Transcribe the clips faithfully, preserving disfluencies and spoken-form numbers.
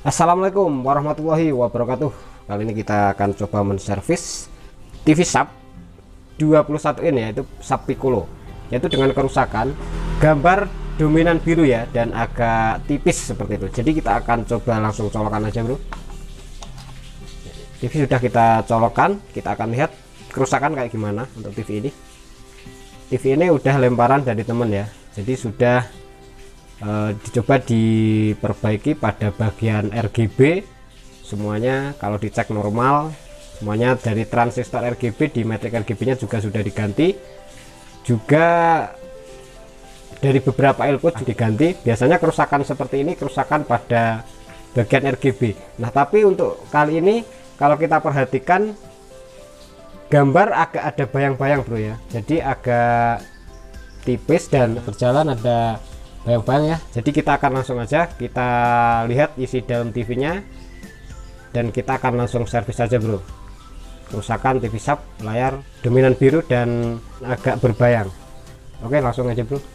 Assalamualaikum warahmatullahi wabarakatuh. Kali ini kita akan coba menservis T V sub dua puluh satu in, yaitu sub Piccolo, yaitu dengan kerusakan gambar dominan biru ya, dan agak tipis seperti itu. Jadi kita akan coba langsung colokan aja bro. T V sudah kita colokan, kita akan lihat kerusakan kayak gimana untuk T V ini. T V ini udah lemparan dari temen ya, jadi sudah Uh, dicoba diperbaiki pada bagian R G B semuanya. Kalau dicek normal semuanya, dari transistor R G B di matriks R G B nya juga sudah diganti, juga dari beberapa elko diganti. Biasanya kerusakan seperti ini kerusakan pada bagian R G B. Nah tapi untuk kali ini kalau kita perhatikan gambar agak ada bayang-bayang bro ya, jadi agak tipis dan berjalan ada bayang-bayang ya. Jadi kita akan langsung aja kita lihat isi dalam T V-nya dan kita akan langsung servis aja bro. Kerusakan T V sub layar dominan biru dan agak berbayang. Oke, langsung aja bro.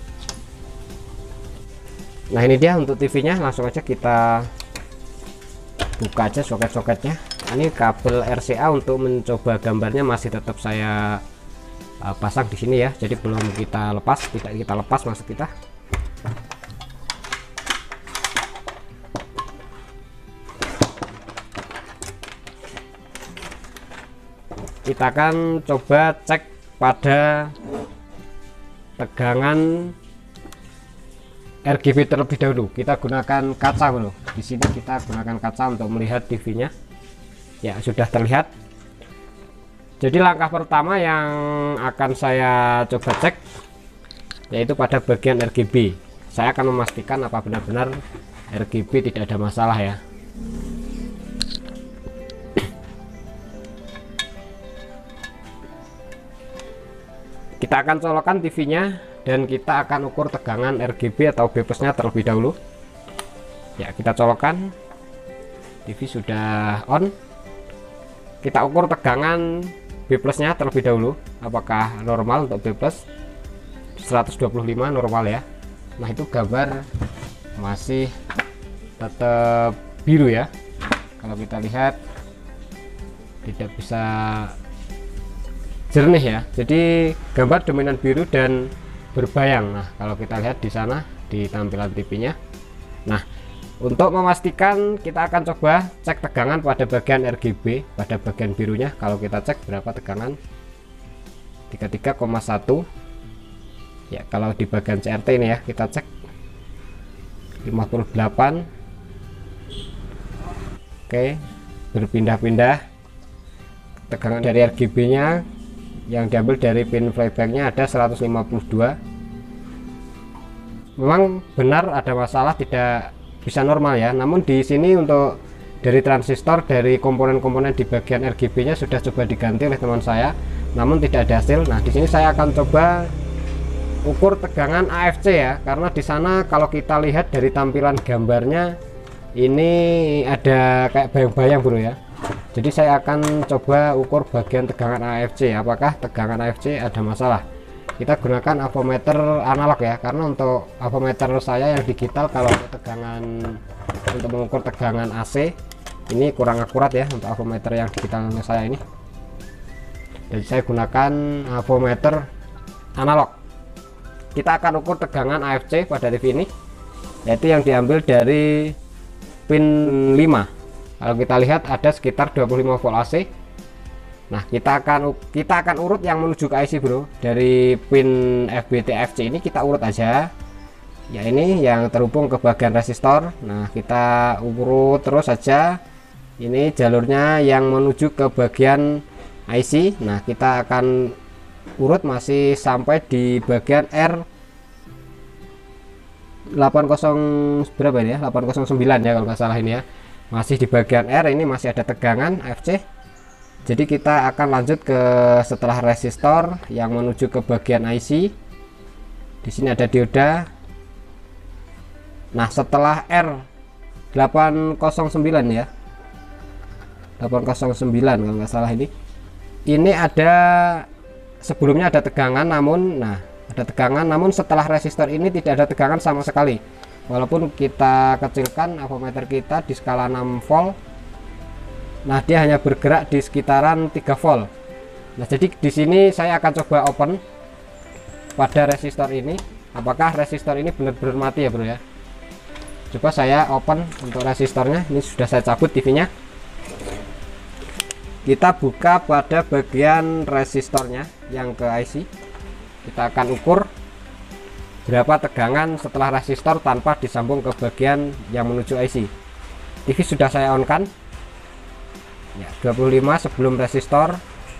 Nah ini dia untuk T V-nya, langsung aja kita buka aja soket-soketnya. Ini kabel R C A untuk mencoba gambarnya masih tetap saya uh, pasang di sini ya. Jadi belum kita lepas, tidak kita lepas maksud kita. Kita akan coba cek pada tegangan R G B terlebih dahulu. Kita gunakan kaca bro. Di sini kita gunakan kaca untuk melihat T V-nya. Ya sudah terlihat. Jadi langkah pertama yang akan saya coba cek yaitu pada bagian R G B. Saya akan memastikan apa benar-benar R G B tidak ada masalah ya. Kita akan colokan T V-nya dan kita akan ukur tegangan R G B atau B plus-nya terlebih dahulu. Ya, kita colokan. T V sudah on. Kita ukur tegangan B plus-nya terlebih dahulu. Apakah normal untuk B plus? seratus dua puluh lima normal ya. Nah, itu gambar masih tetap biru ya. Kalau kita lihat tidak bisa jernih ya, jadi gambar dominan biru dan berbayang. Nah kalau kita lihat di sana di tampilan T V-nya. Nah untuk memastikan kita akan coba cek tegangan pada bagian R G B, pada bagian birunya. Kalau kita cek berapa tegangan, tiga puluh tiga koma satu ya. Kalau di bagian C R T ini ya kita cek lima puluh delapan. Oke, berpindah-pindah tegangan dari R G B nya yang diambil dari pin playback-nya ada seratus lima puluh dua. Memang benar ada masalah, tidak bisa normal ya. Namun di sini untuk dari transistor, dari komponen-komponen di bagian R G B nya sudah coba diganti oleh teman saya, namun tidak ada hasil. Nah di sini saya akan coba ukur tegangan A F C ya, karena di sana kalau kita lihat dari tampilan gambarnya ini ada kayak bayang-bayang bro ya. Jadi saya akan coba ukur bagian tegangan A F C, apakah tegangan A F C ada masalah. Kita gunakan avometer analog ya, karena untuk avometer saya yang digital kalau tegangan untuk mengukur tegangan A C ini kurang akurat ya untuk avometer yang digitalnya saya ini. Jadi saya gunakan avometer analog. Kita akan ukur tegangan A F C pada T V ini, yaitu yang diambil dari pin lima. Kalau kita lihat ada sekitar dua puluh lima volt A C. Nah kita akan kita akan urut yang menuju ke I C bro. Dari pin F B T F C ini kita urut aja ya, ini yang terhubung ke bagian resistor. Nah kita urut terus saja, ini jalurnya yang menuju ke bagian I C. Nah kita akan urut masih sampai di bagian R delapan puluh berapa ini ya, delapan nol sembilan ya kalau nggak salah ini ya. Masih di bagian R, ini masih ada tegangan A F C. Jadi kita akan lanjut ke setelah resistor yang menuju ke bagian I C. Di sini ada dioda. Nah setelah R delapan nol sembilan ya, delapan nol sembilan kalau nggak salah ini, ini ada sebelumnya ada tegangan, namun nah ada tegangan namun setelah resistor ini tidak ada tegangan sama sekali. walaupun kita kecilkan avometer kita di skala enam volt, nah dia hanya bergerak di sekitaran tiga volt. Nah jadi di sini saya akan coba open pada resistor ini, apakah resistor ini benar-benar mati ya bro ya. Coba saya open untuk resistornya. Ini sudah saya cabut T V-nya. Kita buka pada bagian resistornya yang ke I C. Kita akan ukur berapa tegangan setelah resistor tanpa disambung ke bagian yang menuju I C. T V sudah saya on kan ya, dua puluh lima sebelum resistor.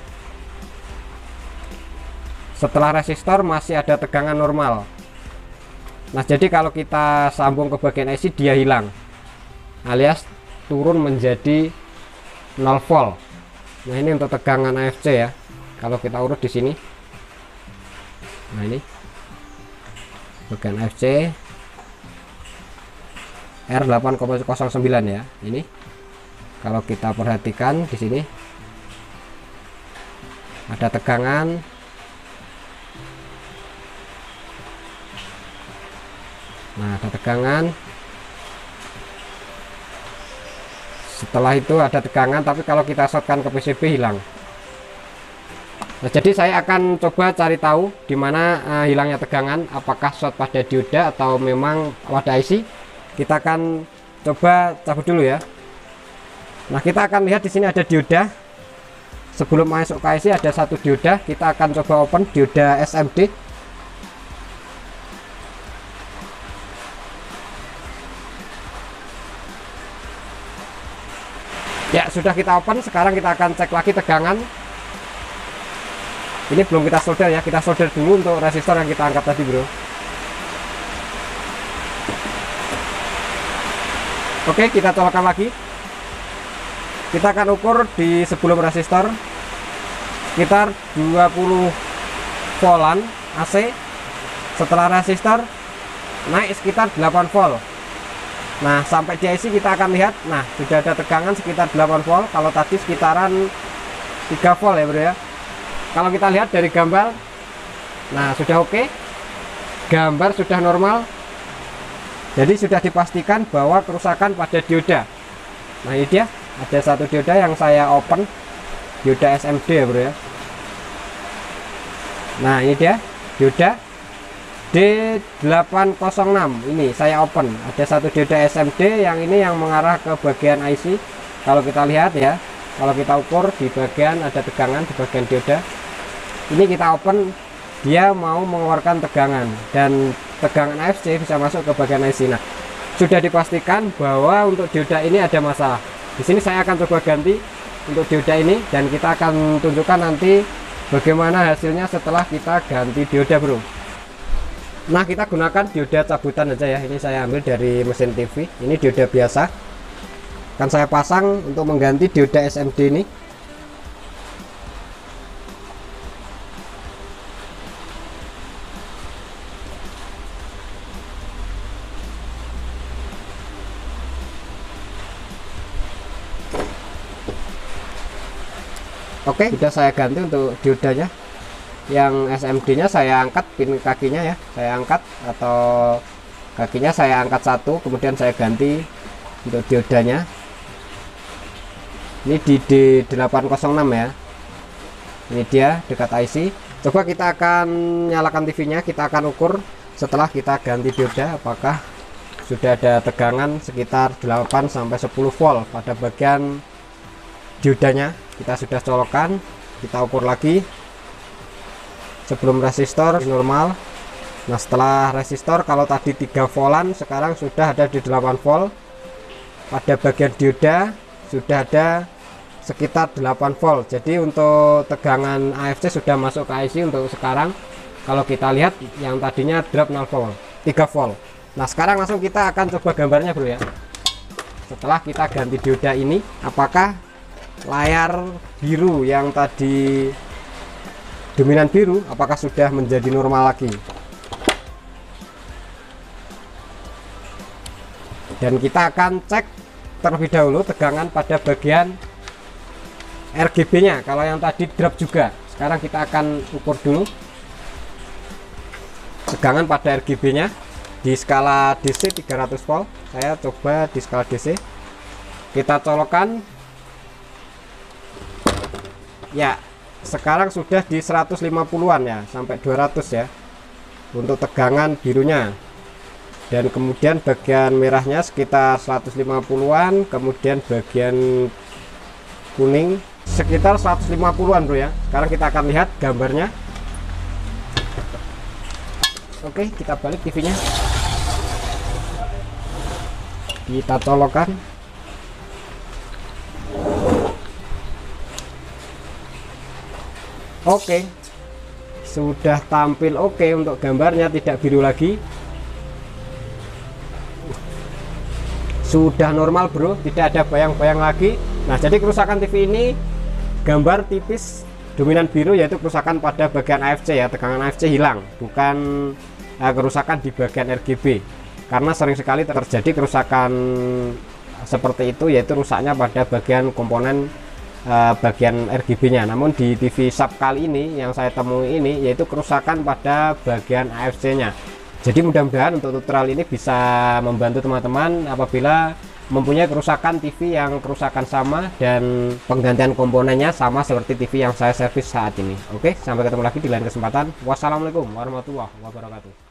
Setelah resistor masih ada tegangan normal. Nah jadi kalau kita sambung ke bagian I C dia hilang, alias turun menjadi nol volt. Nah ini untuk tegangan A F C ya, kalau kita urut di sini. Nah ini bagian A F C R delapan koma nol sembilan ya. Ini kalau kita perhatikan di sini ada tegangan. Nah ada tegangan, setelah itu ada tegangan, tapi kalau kita shortkan ke P C B hilang. Nah jadi saya akan coba cari tahu di mana uh, hilangnya tegangan, apakah short pada dioda atau memang pada I C. Kita akan coba cabut dulu ya. Nah kita akan lihat di sini ada dioda. Sebelum masuk ke I C ada satu dioda, kita akan coba open dioda S M D. Ya sudah kita open. Sekarang kita akan cek lagi tegangan. Ini belum kita solder ya, kita solder dulu untuk resistor yang kita angkat tadi bro. Oke, kita colokkan lagi. Kita akan ukur di sebelum resistor sekitar dua puluh voltan A C. Setelah resistor naik sekitar delapan volt. Nah sampai di I C kita akan lihat, nah sudah ada tegangan sekitar delapan volt. Kalau tadi sekitaran tiga volt ya bro ya. Kalau kita lihat dari gambar, nah sudah oke, gambar sudah normal. Jadi sudah dipastikan bahwa kerusakan pada dioda. Nah ini dia, ada satu dioda yang saya open, dioda S M D ya bro ya. Nah ini dia dioda D delapan nol enam, ini saya open. Ada satu dioda S M D yang ini yang mengarah ke bagian I C. Kalau kita lihat ya, kalau kita ukur di bagian ada tegangan di bagian dioda. Ini kita open, dia mau mengeluarkan tegangan dan tegangan A F C bisa masuk ke bagian I C. Nah, sudah dipastikan bahwa untuk dioda ini ada masalah. Di sini saya akan coba ganti untuk dioda ini dan kita akan tunjukkan nanti bagaimana hasilnya setelah kita ganti dioda bro. Nah kita gunakan dioda cabutan aja ya. Ini saya ambil dari mesin T V. Ini dioda biasa. Akan saya pasang untuk mengganti dioda S M D ini. Oke, sudah saya ganti untuk diodanya. Yang S M D nya saya angkat, pin kakinya ya saya angkat, atau kakinya saya angkat satu, kemudian saya ganti untuk diodanya. Ini di D delapan nol enam ya, ini dia dekat I C. Coba kita akan nyalakan T V-nya, kita akan ukur setelah kita ganti dioda apakah sudah ada tegangan sekitar delapan sampai sepuluh volt pada bagian diodanya. Kita sudah colokkan, kita ukur lagi sebelum resistor normal. Nah setelah resistor, kalau tadi tiga voltan, sekarang sudah ada di delapan volt. Pada bagian dioda sudah ada sekitar delapan volt. Jadi untuk tegangan A F C sudah masuk ke I C untuk sekarang. Kalau kita lihat yang tadinya drop nol volt, tiga volt. Nah sekarang langsung kita akan coba gambarnya bro ya. Setelah kita ganti dioda ini, apakah layar biru yang tadi dominan biru apakah sudah menjadi normal lagi? Dan kita akan cek terlebih dahulu tegangan pada bagian R G B nya. Kalau yang tadi drop juga, sekarang kita akan ukur dulu tegangan pada R G B nya. di skala D C tiga ratus volt. Saya coba di skala D C, kita colokkan ya, sekarang sudah di seratus lima puluhan ya, sampai dua ratus ya untuk tegangan birunya, dan kemudian bagian merahnya sekitar seratus lima puluhan, kemudian bagian kuning sekitar seratus lima puluhan bro ya. Sekarang kita akan lihat gambarnya. Oke, kita balik T V-nya, kita colokkan. Oke, sudah tampil oke untuk gambarnya, tidak biru lagi, sudah normal bro, tidak ada bayang-bayang lagi. Nah, jadi kerusakan T V ini gambar tipis dominan biru, yaitu kerusakan pada bagian A F C ya, tegangan A F C hilang, bukan uh, kerusakan di bagian R G B, karena sering sekali terjadi kerusakan seperti itu, yaitu rusaknya pada bagian komponen uh, bagian R G B nya. Namun di T V sub kali ini yang saya temui ini yaitu kerusakan pada bagian A F C nya. Jadi mudah-mudahan untuk tutorial ini bisa membantu teman-teman apabila mempunyai kerusakan T V yang kerusakan sama dan penggantian komponennya sama seperti T V yang saya servis saat ini. Oke, sampai ketemu lagi di lain kesempatan. Wassalamualaikum warahmatullahi wabarakatuh.